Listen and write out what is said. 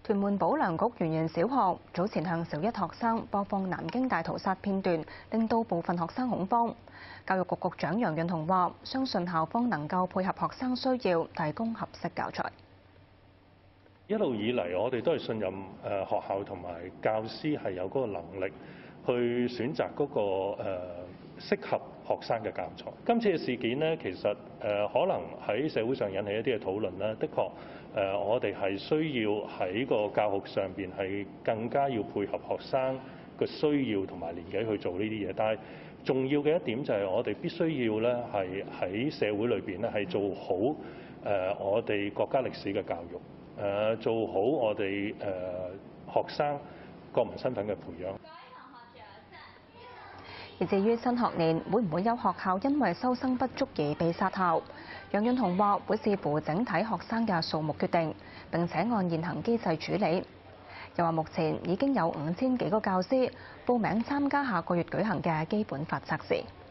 屯門保良局圓玄小學早前向小一學生播放南京大屠殺片段，令到部分學生恐慌。教育局局長楊潤雄話：相信校方能夠配合學生需要，提供合適教材。 一路以嚟，我哋都係信任學校同埋教師係有嗰個能力去選擇嗰個適合學生嘅教材。今次嘅事件呢，其實可能喺社會上引起一啲嘅討論啦。的確我哋係需要喺個教學上邊係更加要配合學生嘅需要同埋年紀去做呢啲嘢。但係重要嘅一點就係我哋必須要咧係喺社會裏邊咧係做好我哋國家歷史嘅教育。做好我哋學生國民身份嘅培養。 而至於新學年會唔會有學校因為收生不足而被殺校？楊潤雄話會視乎整體學生嘅數目決定，並且按現行機制處理。又話目前已經有5000幾個教師報名參加下個月舉行嘅基本法測試。